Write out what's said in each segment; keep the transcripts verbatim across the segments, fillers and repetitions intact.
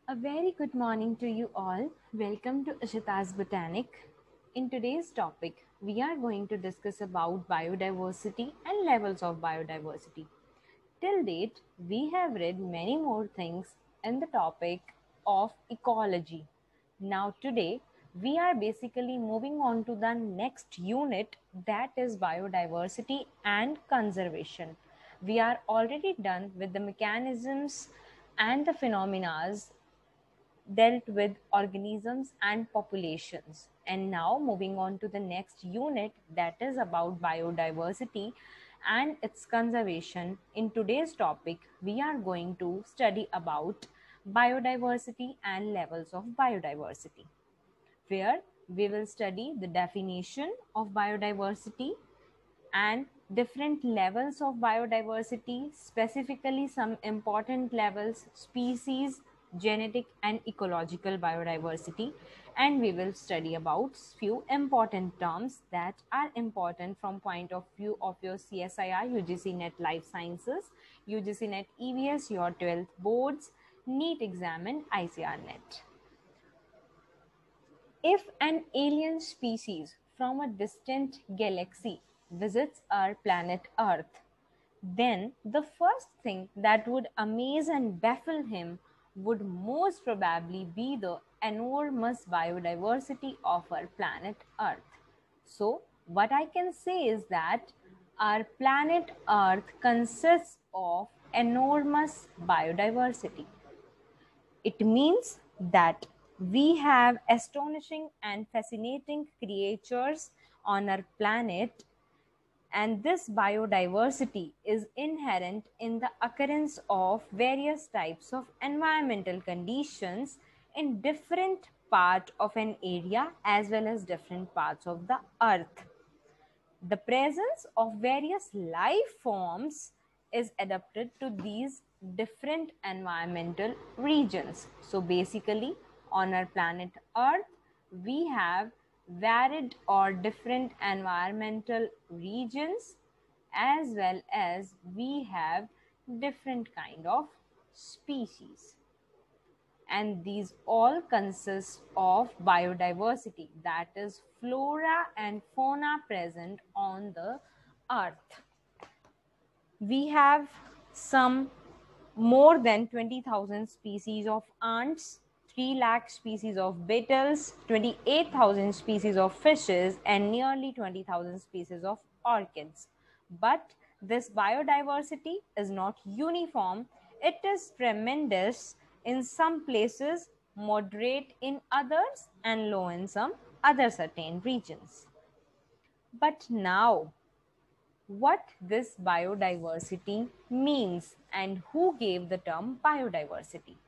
A very good morning to you all. Welcome to Ashita's Botanic. In today's topic, we are going to discuss about biodiversity and levels of biodiversity. Till date, we have read many more things in the topic of ecology. Now, today, we are basically moving on to the next unit, that is biodiversity and conservation. We are already done with the mechanisms and the phenomena dealt with organisms and populations. And now moving on to the next unit, that is about biodiversity and its conservation. In today's topic, we are going to study about biodiversity and levels of biodiversity, where we will study the definition of biodiversity and different levels of biodiversity, specifically some important levels, species, genetic and ecological biodiversity, and we will study about few important terms that are important from point of view of your C S I R, U G C Net Life Sciences, U G C Net E V S, your twelfth boards, NEET exam and I C R Net. If an alien species from a distant galaxy visits our planet Earth, then the first thing that would amaze and baffle him would most probably be the enormous biodiversity of our planet Earth. So, what I can say is that our planet Earth consists of enormous biodiversity. It means that we have astonishing and fascinating creatures on our planet, and this biodiversity is inherent in the occurrence of various types of environmental conditions in different part of an area as well as different parts of the earth. The presence of various life forms is adapted to these different environmental regions. So basically, on our planet Earth, we have varied or different environmental regions, as well as we have different kind of species, and these all consist of biodiversity, that is flora and fauna present on the earth. We have some more than twenty thousand species of ants, three lakh species of beetles, twenty-eight thousand species of fishes, and nearly twenty thousand species of orchids. But this biodiversity is not uniform. It is tremendous in some places, moderate in others, and low in some other certain regions. But now, what this biodiversity means and who gave the term biodiversity.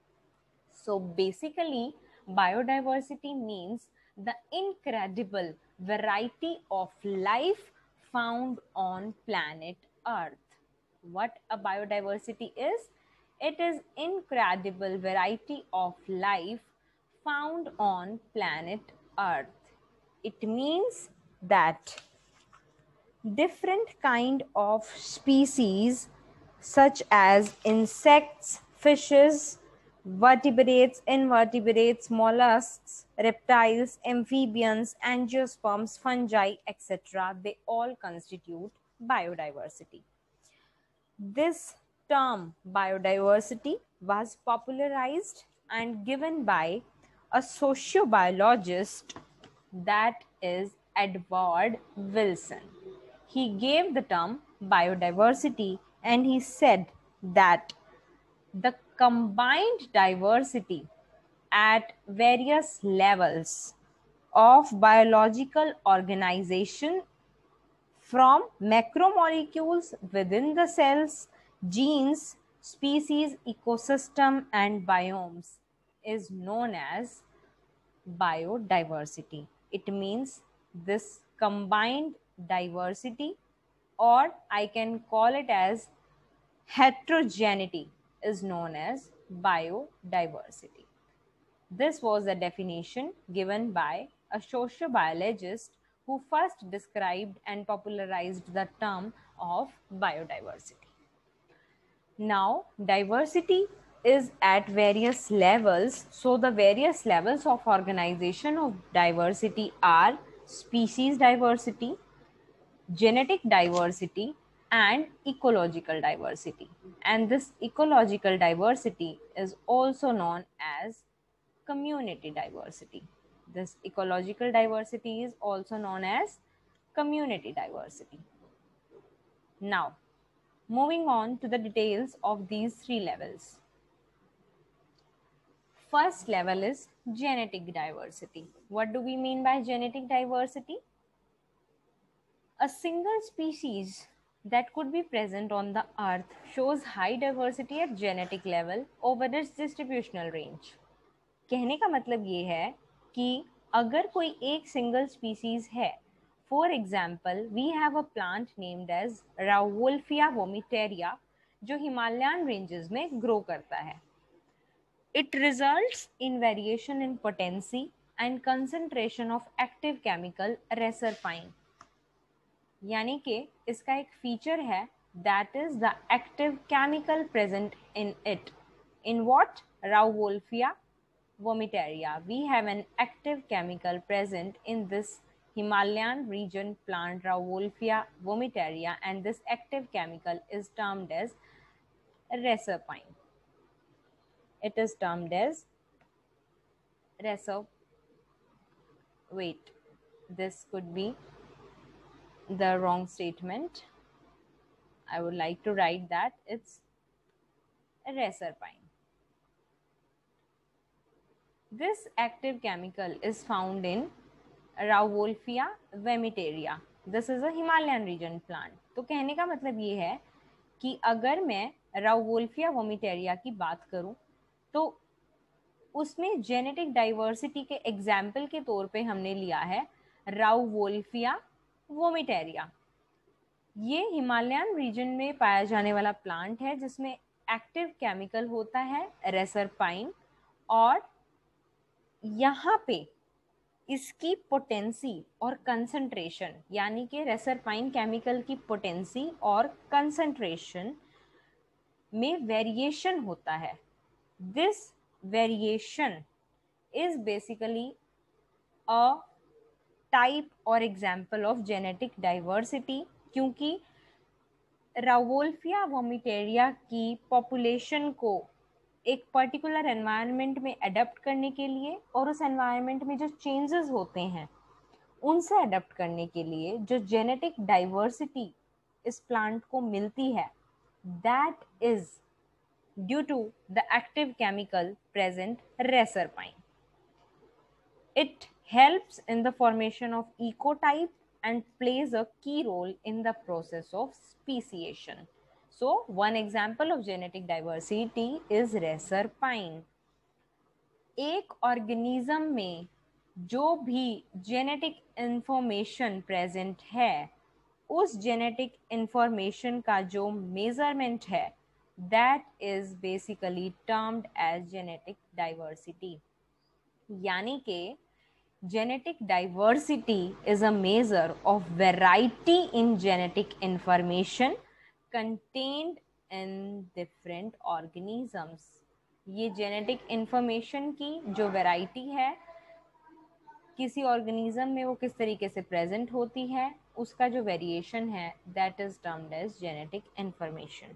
So basically, biodiversity means the incredible variety of life found on planet Earth. What a biodiversity is? It is incredible variety of life found on planet Earth. It means that different kind of species such as insects, fishes, vertebrates, invertebrates, mollusks, reptiles, amphibians, angiosperms, fungi, et cetera, they all constitute biodiversity. This term biodiversity was popularized and given by a sociobiologist, that is Edward Wilson. He gave the term biodiversity and he said that the combined diversity at various levels of biological organization, from macromolecules within the cells, genes, species, ecosystem, and biomes, is known as biodiversity. It means this combined diversity, or I can call it as heterogeneity, is known as biodiversity. This was a definition given by a sociobiologist who first described and popularized the term of biodiversity. Now, diversity is at various levels. So the various levels of organization of diversity are species diversity, genetic diversity, and ecological diversity. And this ecological diversity is also known as community diversity. This ecological diversity is also known as community diversity. Now, moving on to the details of these three levels. First level is genetic diversity. What do we mean by genetic diversity? A single species that could be present on the earth shows high diversity at genetic level over its distributional range. कहने का मतलब ये है कि अगर कोई एक single species है, for example we have a plant named as Rauwolfia vomitoria जो हिमालयन रेंजेस में ग्रो करता है. It results in variation in potency and concentration of active chemical reserpine. यानी कि इसका एक फीचर है that is the active chemical present in it. In what? Rauwolfia vomitaria. We have an active chemical present in this Himalayan region plant Rauwolfia vomitaria, and this active chemical is termed as reserpine. It is termed as reserve. Wait, this could be the wrong statement. I would like to write that it's reserpine. This active chemical is found in Rauwolfia vomitaria. This is a Himalayan region plant. तो कहने का मतलब ये है कि अगर मैं Rauwolfia vomitaria की बात करूं तो उसमें जेनेटिक डाइवर्सिटी के एग्जाम्पल के तौर पे हमने लिया है Rauwolfia vomitaria. ये हिमालयन रीजन में पाया जाने वाला प्लांट है जिसमें एक्टिव केमिकल होता है रेसरपाइन, और यहाँ पे इसकी पोटेंसी और कंसंट्रेशन यानी कि रेसरपाइन केमिकल की पोटेंसी और कंसंट्रेशन में वेरिएशन होता है. This variation is basically a type और एग्जाम्पल ऑफ जेनेटिक डाइवर्सिटी, क्योंकि राउवोल्फिया वोमिटेरिया की पॉपुलेशन को एक पर्टिकुलर एनवायरनमेंट में अडेप्ट करने के लिए और उस एनवायरनमेंट में जो चेंजेस होते हैं उनसे अडेप्ट करने के लिए जो जेनेटिक डाइवर्सिटी इस प्लांट को मिलती है, that is due to the active chemical present reserpine. It helps in the formation of ecotype and plays a key role in the process of speciation. So, one example of genetic diversity is reserpine. एक organism में जो भी genetic information present है उस genetic information का जो measurement है that is basically termed as genetic diversity. यानी कि genetic diversity is a measure of variety in genetic information contained in different organisms. ये genetic information की जो variety है किसी organism में वो किस तरीके से present होती है उसका जो variation है that is termed as genetic information.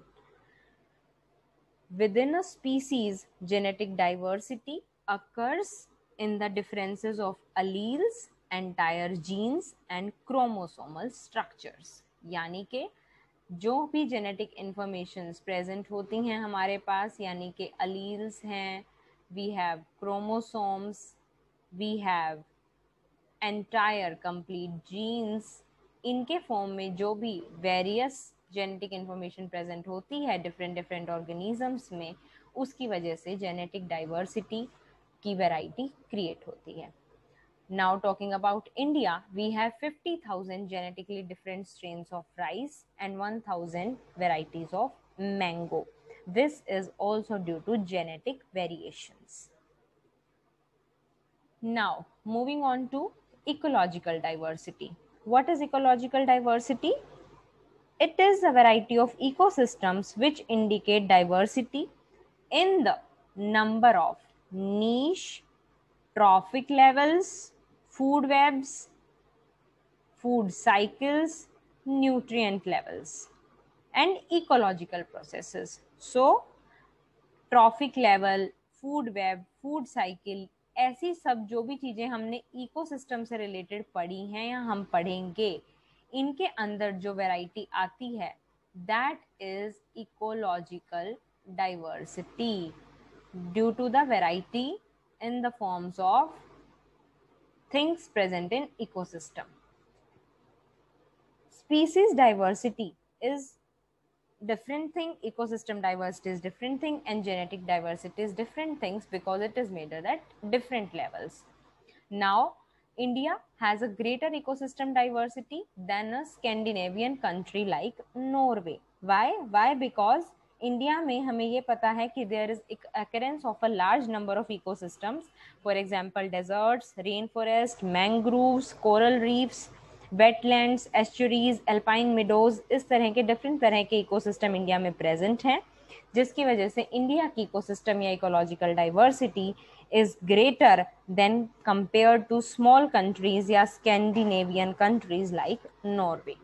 Within a species, genetic diversity occurs in the differences of alleles, entire genes and chromosomal structures. यानी कि जो भी genetic informations present होती हैं हमारे पास, यानी कि alleles हैं, we have chromosomes, we have entire complete genes, इनके फॉर्म में जो भी various genetic information present होती है different different organisms में, उसकी वजह से genetic diversity की वैरायटी क्रिएट होती है. Now talking about India, we have fifty thousand genetically different strains of rice and one thousand varieties of mango. This is also due to genetic variations. Now moving on to ecological diversity. What is ecological diversity? It is a variety of ecosystems which indicate diversity in the number of niche, trophic levels, food webs, food cycles, nutrient levels, and ecological processes. So, trophic level, food web, food cycle, ऐसी सब जो भी चीजें हमने ecosystem से related पढ़ी हैं या हम पढ़ेंगे, इनके अंदर जो वैरायटी आती है that is ecological diversity due to the variety in the forms of things present in ecosystem. Species diversity is different thing, ecosystem diversity is different thing, and genetic diversity is different things because it is measured at different levels. Now India has a greater ecosystem diversity than a Scandinavian country like Norway. Why? Why? Because India में हमें ये पता है कि there is occurrence of a large number of ecosystems, for example deserts, rainforest, mangroves, coral reefs, wetlands, estuaries, alpine meadows, इस तरह के different तरह के इकोसिस्टम इंडिया में प्रेजेंट हैं, जिसकी वजह से इंडिया की इकोसिस्टम या ecological diversity is greater than compare to small countries या Scandinavian countries like Norway.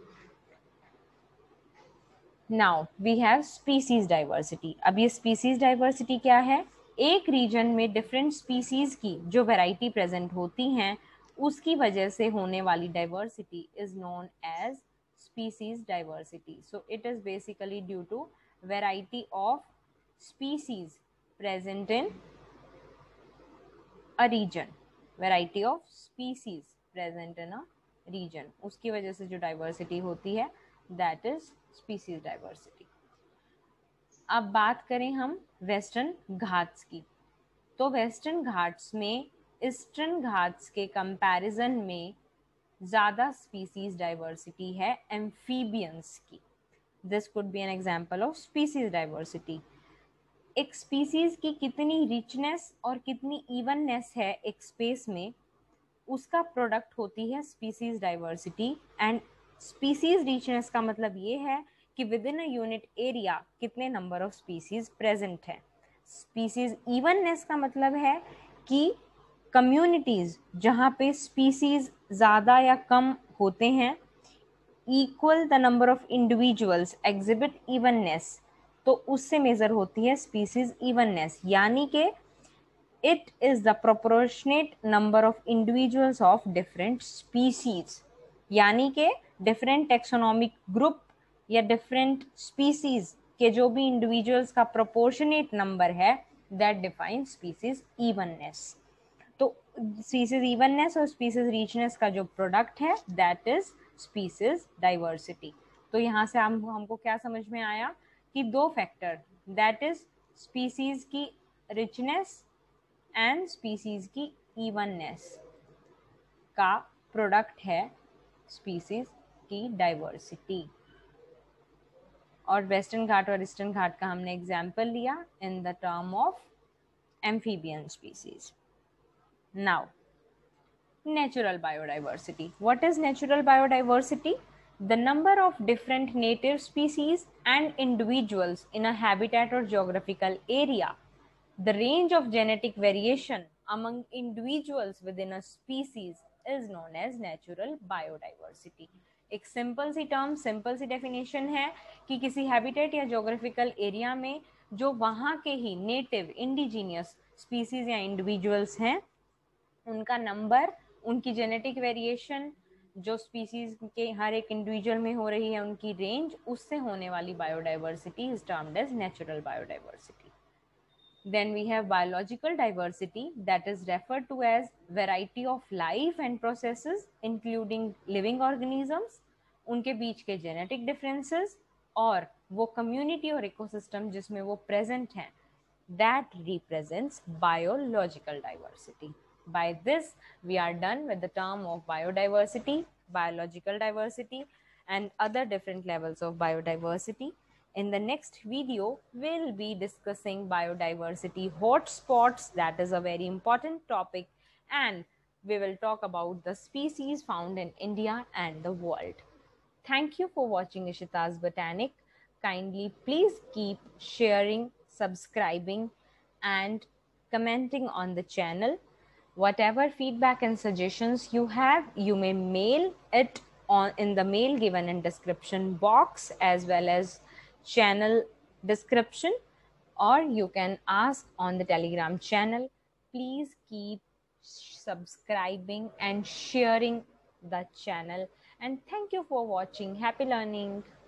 Now we have species diversity. अब ये स्पीसीज डाइवर्सिटी क्या है? एक रीजन में डिफरेंट स्पीसीज की जो वैरायटी प्रेजेंट होती हैं उसकी वजह से होने वाली diversity is known as species diversity. So it is basically due to variety of species present in a region, variety of species present in a region, उसकी वजह से जो डाइवर्सिटी होती है दैट इज स्पीसीज डाइवर्सिटी. अब बात करें हम वेस्टर्न घाट्स की, तो वेस्टर्न घाट्स में ईस्टर्न घाट्स के कंपैरिजन में ज़्यादा स्पीसीज डाइवर्सिटी है एम्फीबियंस की. This could be an example of species diversity. एक स्पीसीज की कितनी रिचनेस और कितनी इवननेस है एक स्पेस में, उसका प्रोडक्ट होती है species diversity. And species richness का मतलब ये है कि within a unit area कितने नंबर ऑफ स्पीसीज प्रेजेंट है. स्पीसीज इवननेस का मतलब है कि कम्युनिटीज जहाँ पे स्पीसीज ज़्यादा या कम होते हैं, equal the number of individuals exhibit evenness, तो उससे मेजर होती है स्पीसीज इवननेस. यानी कि it is the proportionate number of individuals of different species, यानी कि डिफरेंट टेक्सोनॉमिक ग्रुप या डिफरेंट स्पीसीज के जो भी इंडिविजुअल्स का प्रोपोर्शनेट नंबर है दैट डिफाइन स्पीसीज इवननेस. तो स्पीसीज इवननेस और स्पीसीज रिचनेस का जो प्रोडक्ट है दैट इज स्पीसीज डाइवर्सिटी. तो यहाँ से हम हमको क्या समझ में आया कि दो फैक्टर दैट इज स्पीसीज की रिचनेस एंड स्पीसीज की इवननेस का प्रोडक्ट है स्पीसीज की डाइवर्सिटी. और वेस्टर्न घाट और ईस्टर्न घाट का हमने एग्जाम्पल लिया in the term of amphibian species. Now, natural biodiversity. What is natural biodiversity? The number of different native species and individuals in a habitat or geographical area. The range of genetic variation among individuals within a species is known as natural biodiversity. एक simple सी term, simple सी definition है कि किसी habitat या geographical area में जो वहाँ के ही नेटिव इंडिजीनियस स्पीसीज या इंडिविजुअल्स हैं उनका नंबर, उनकी जेनेटिक वेरिएशन जो स्पीसीज के हर एक इंडिविजुअल में हो रही है, उनकी रेंज, उससे होने वाली biodiversity is termed as natural biodiversity. Then we have biological diversity that is referred to as variety of life and processes including living organisms, उनके बीच के genetic differences और वो community और ecosystem जिसमें वो present हैं that represents biological diversity. By this we are done with the term of biodiversity, biological diversity and other different levels of biodiversity. In the next video, we'll be discussing biodiversity hotspots. That is a very important topic, and we will talk about the species found in India and the world. Thank you for watching Ishita's Botanic. Kindly please keep sharing, subscribing and commenting on the channel. Whatever feedback and suggestions you have, you may mail it on in the mail given in description box as well as channel description, or you can ask on the Telegram channel. Please keep subscribing and sharing the channel, and thank you for watching. Happy learning.